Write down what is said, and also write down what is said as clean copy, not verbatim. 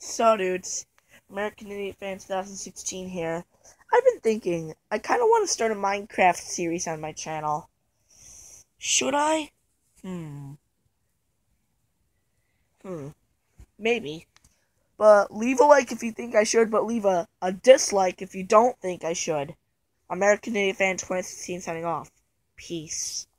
So, dudes, American Idiot Fan 2016 here. I've been thinking, I kind of want to start a Minecraft series on my channel. Should I? Maybe. But leave a like if you think I should, but leave a dislike if you don't think I should. American Idiot Fan 2016 signing off. Peace.